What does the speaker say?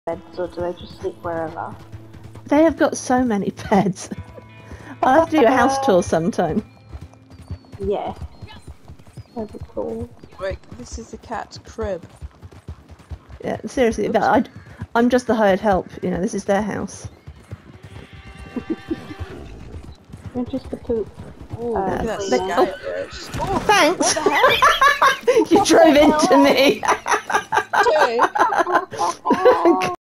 beds, or do they just sleep wherever? They have got so many beds. I'll have to do a house tour sometime. Yeah. That'd be cool. Wait, this is the cat's crib. Yeah, seriously, but I'm just the hired help. You know, this is their house. You're just the poop. Oh, look at that cleaner. sky. Oh, thanks! What the hell? You drove into me! Two.